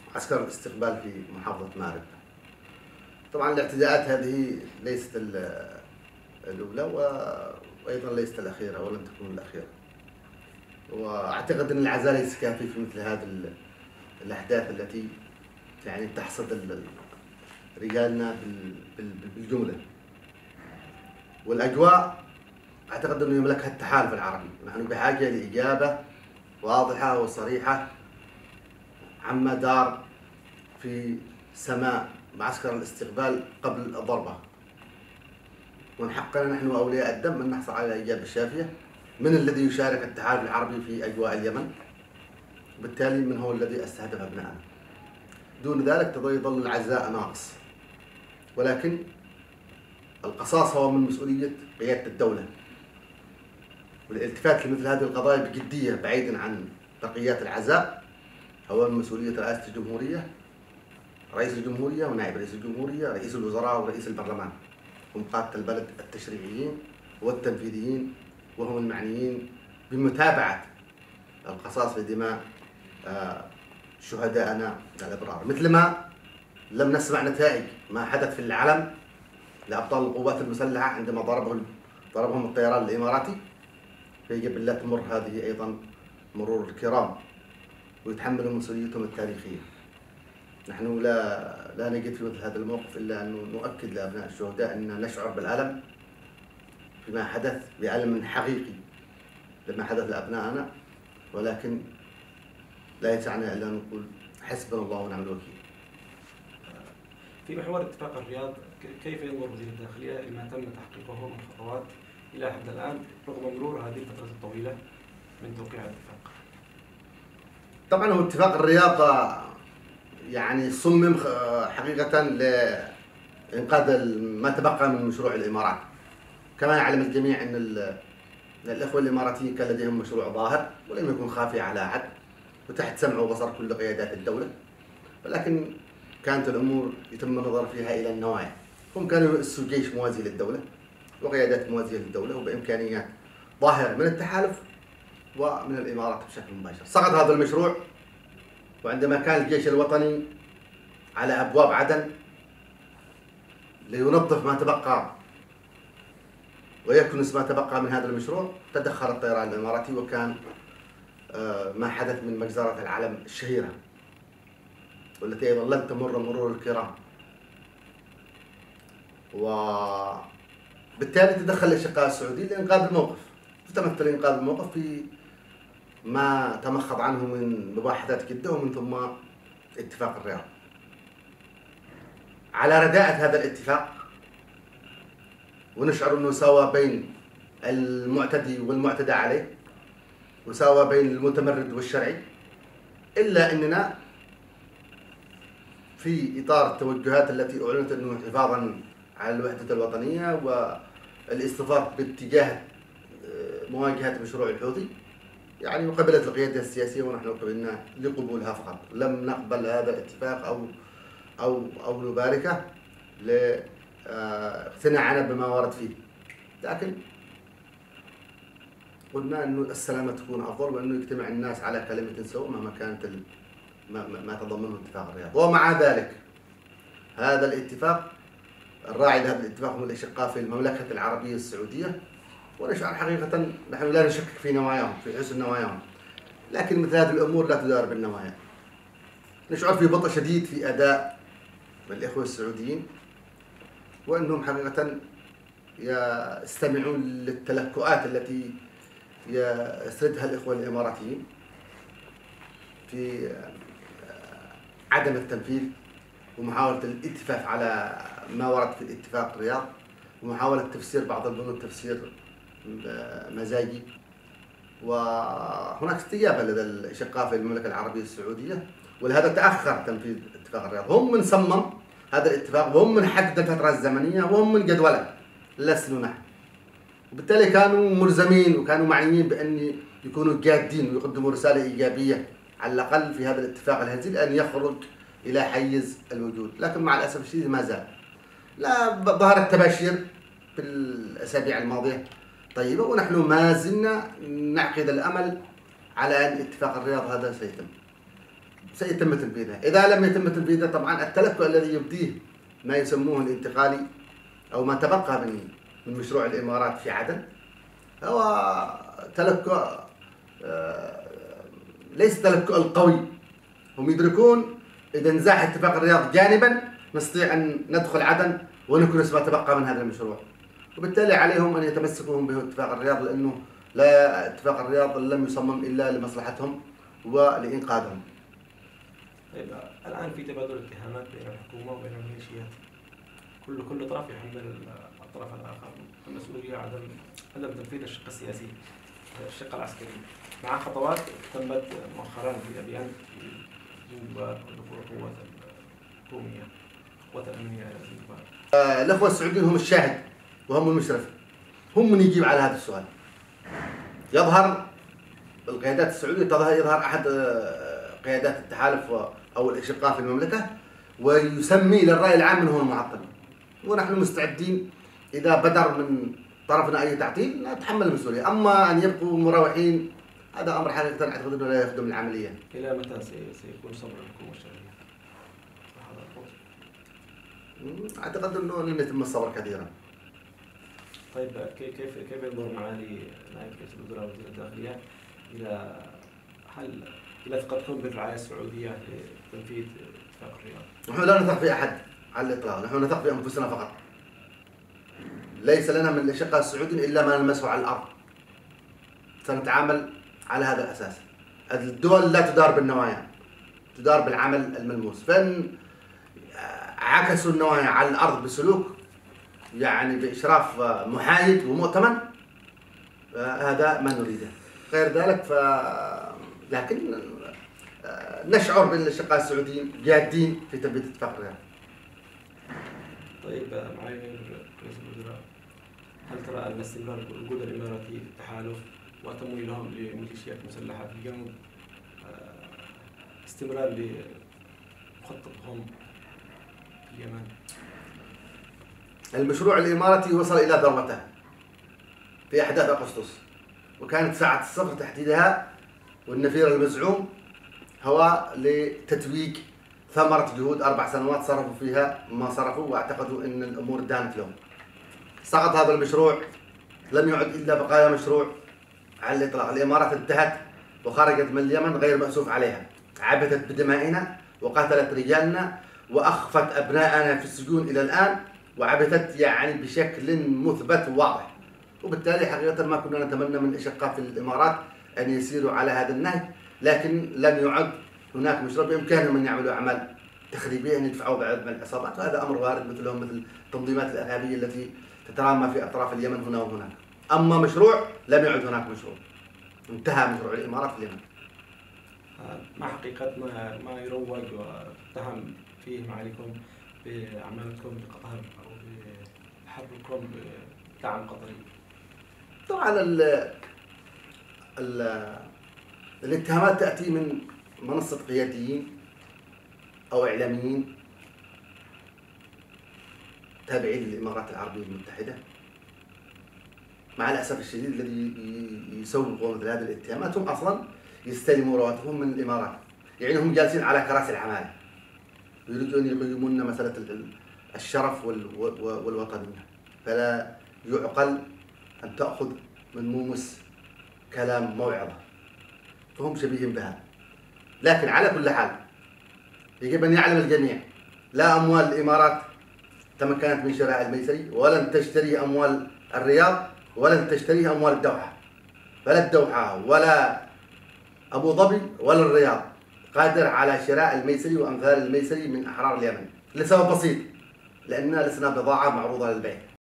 عسكر الاستقبال في محافظة مأرب. طبعا الاعتداءات هذه ليست الأولى وأيضا ليست الأخيرة ولن تكون الأخيرة، وأعتقد أن العزاء ليس كافي في مثل هذه الأحداث التي يعني تحصد رجالنا بالجملة. والأجواء أعتقد أنه يملكها التحالف العربي، نحن بحاجة لإجابة واضحة وصريحة عما دار في سماء معسكر الاستقبال قبل الضربة، ومن حقنا نحن أولياء الدم أن نحصل على الإجابة الشافية من الذي يشارك التحالف العربي في أجواء اليمن، وبالتالي من هو الذي استهدف أبنائنا. دون ذلك يظل العزاء ناقص، ولكن القصاص هو من مسؤولية قيادة الدولة، والالتفات لمثل هذه القضايا بجدية بعيدا عن بقيات العزاء هو من مسؤولية رئاسة الجمهورية، رئيس الجمهورية ونائب رئيس الجمهورية، رئيس الوزراء ورئيس البرلمان، هم قادة البلد التشريعيين والتنفيذيين، وهم المعنيين بمتابعة القصاص لدماء شهدائنا الأبرار. مثل ما لم نسمع نتائج ما حدث في العلم لأبطال القوات المسلحة عندما ضربهم الطيران الإماراتي، فيجب أن لا تمر هذه أيضا مرور الكرام ويتحملوا مسؤوليتهم التاريخية. نحن لا نجد في مثل هذا الموقف إلا أن نؤكد لأبناء الشهداء أن نشعر بالألم فيما حدث، بألم حقيقي لما حدث لأبنائنا، ولكن لا يسعنا إلا نقول حسبنا الله ونعم الوكيل. في محور اتفاق الرياض، كيف ينظر وزير الداخلية لما تم تحقيقه من خطوات إلى حد الآن رغم مرور هذه الفترة الطويلة من توقيع الاتفاق؟ طبعا هو اتفاق الرياض يعني صمم حقيقة لإنقاذ ما تبقى من مشروع الإمارات. كما يعلم الجميع أن الإخوة الإماراتيين كان لديهم مشروع ظاهر ولم يكن خافي على أحد وتحت سمع وبصر كل قيادات الدولة، ولكن كانت الأمور يتم النظر فيها إلى النوايا. هم كانوا يؤسسوا جيش موازي للدولة وقيادات موازية للدولة وبإمكانيات ظاهرة من التحالف ومن الإمارات بشكل مباشر. سقط هذا المشروع، وعندما كان الجيش الوطني على أبواب عدن لينظف ما تبقى ويكنس ما تبقى من هذا المشروع، تدخل الطيران الإماراتي وكان ما حدث من مجزرة العلم الشهيرة والتي أيضا لن تمر مرور الكرام. وبالتالي تدخل الأشقاء السعوديين لإنقاذ الموقف، تتمثل إنقاذ الموقف في ما تمخض عنه من مباحثات جدة ومن ثم اتفاق الرياض. على رداءة هذا الاتفاق ونشعر أنه ساوى بين المعتدي والمعتدى عليه وساوى بين المتمرد والشرعي، إلا أننا في إطار التوجهات التي أعلنت أنه حفاظا على الوحدة الوطنية والاصطفاف باتجاه مواجهة مشروع الحوثي، يعني وقبلت القيادة السياسية ونحن قبلنا لقبولها فقط، لم نقبل هذا الاتفاق أو نباركه لاقتناعنا بما ورد فيه، لكن قلنا أنه السلامة تكون أفضل وأنه يجتمع الناس على كلمة سواء مهما كانت ما تضمنه اتفاق الرياض. ومع ذلك هذا الاتفاق الراعي لهذا الاتفاق هم الأشقاء في المملكة العربية السعودية، ونشعر حقيقة نحن لا نشكك في نواياهم، في حسن نواياهم، لكن مثل هذه الأمور لا تدار بالنوايا. نشعر في بطء شديد في أداء الإخوة السعوديين، وأنهم حقيقة يستمعون للتلكؤات التي يسردها الإخوة الإماراتيين في عدم التنفيذ ومحاولة الاتفاق على ما ورد في الاتفاق الرياض ومحاولة تفسير بعض البنود تفسير مزاجي. وهناك استجابة لدى الأشقاء في المملكة العربية السعودية، ولهذا تأخر تنفيذ اتفاق الرياض. هم من صمم هذا الاتفاق وهم من حدد الفترة الزمنية وهم من جدولة، لسنا نحن، وبالتالي كانوا ملزمين وكانوا معنيين بأن يكونوا جادين ويقدموا رسالة إيجابية على الأقل في هذا الاتفاق الهزيل أن يخرج إلى حيز الوجود. لكن مع الأسف الشديد ما زال، لا ظهرت تباشير في الأسابيع الماضية طيبة، ونحن ما زلنا نعقد الأمل على أن اتفاق الرياض هذا سيتم. سيتم تنفيذها. إذا لم يتم تنفيذها طبعا التلكؤ الذي يبديه ما يسموه الانتقالي أو ما تبقى من مشروع الإمارات في عدن هو تلكؤ ليس تلكؤ القوي. هم يدركون إذا انزاح اتفاق الرياض جانبا نستطيع أن ندخل عدن ونكنس ما تبقى من هذا المشروع، وبالتالي عليهم أن يتمسكوا باتفاق الرياض، لأنه لا اتفاق الرياض لم يصمم إلا لمصلحتهم ولإنقاذهم. طيب الآن في تبادل اتهامات بين الحكومة وبين الميليشيات، كل طرف يحمل الطرف الآخر المسؤولية عدم تنفيذ الشق السياسي الشق العسكري، مع خطوات تمت مؤخرا في أبيان زنجبار ودخول القوات الحكومية القوات الأمنية إلى زنجبار. الأخوة السعوديين هم الشاهد وهم المشرف، هم من يجيب على هذا السؤال. يظهر القيادات السعودية يظهر أحد قيادات التحالف أو الأشقاء في المملكة ويسمي للرأي العام من هو المعطل، ونحن مستعدين إذا بدر من طرفنا أي تعطيل نتحمل المسؤولية. أما أن يبقوا مروحين هذا أمر حقيقة أعتقد أنه لا يخدم العملية. إلى متى سيكون صبر الحكومة الشرعية؟ أعتقد أنه لن يتم الصبر كثيرا. طيب كيف ينظر معالي نائب رئيس الوزراء وزير الداخلية إلى ثقتكم بالرعاية السعودية لتنفيذ اتفاق الرياض؟ نحن لا نثق في أحد على الإطلاق، نحن نثق في أنفسنا فقط. ليس لنا من الأشقاء السعوديين إلا ما نلمسه على الأرض. سنتعامل على هذا الأساس. الدول لا تدار بالنوايا، تدار بالعمل الملموس، فإن عكسوا النوايا على الأرض بسلوك يعني بإشراف محايد ومؤتمن هذا ما نريده. غير ذلك لكن نشعر بأن الأشقاء السعوديين جادين في تنفيذ اتفاق الرياض. طيب معالي رئيس الوزراء، هل ترى أن استمرار الوجود الإماراتي في التحالف وتمويلهم لميليشيات مسلحة في الجنوب استمرار لمخططهم في اليمن؟ المشروع الإماراتي وصل إلى ذروته في أحداث أغسطس، وكانت ساعة الصفر تحديدها والنفير المزعوم هو لتتويج ثمرة جهود 4 سنوات صرفوا فيها ما صرفوا واعتقدوا أن الأمور دانت لهم. سقط هذا المشروع، لم يعد إلا بقايا مشروع على الإطلاق. الإمارات انتهت وخرجت من اليمن غير مأسوف عليها، عبثت بدمائنا وقتلت رجالنا وأخفت أبناءنا في السجون إلى الآن، وعبثت يعني بشكل مثبت وواضح. وبالتالي حقيقة ما كنا نتمنى من الأشقاء في الإمارات أن يسيروا على هذا النهج، لكن لم يعد هناك مشروع بإمكانهم أن يعملوا أعمال تخريبية، أن يدفعوا بعض من العصابات، وهذا أمر وارد مثلهم مثل التنظيمات الإرهابية التي تترامى في أطراف اليمن هنا وهناك. أما مشروع لم يعد هناك مشروع، انتهى مشروع الإمارات في اليمن. ما حقيقة ما يروج وتهم فيه معاليكم بعملتكم بقطر أو بحركم بدعم قطري؟ طبعا الاتهامات تأتي من منصة قياديين أو إعلاميين تابعين للإمارات العربية المتحدة. مع الأسف الشديد الذي يسوقوا مثل هذه الاتهامات هم أصلا يستلموا رواتبهم من الإمارات، يعني هم جالسين على كراسي العمالة يريدون أن يقيمون مسألة الشرف والوطنية. فلا يعقل أن تأخذ من مومس كلام موعظة، فهم شبيهين بها. لكن على كل حال يجب أن يعلم الجميع لا أموال الإمارات تمكنت من شراء الميسري، ولن تشتري أموال الرياض، ولن تشتريه أموال الدوحة. فلا الدوحة ولا أبو ظبي ولا الرياض قادر على شراء الميسري وأمثال الميسري من أحرار اليمن، لسبب بسيط، لأننا لسنا بضاعة معروضة للبيع.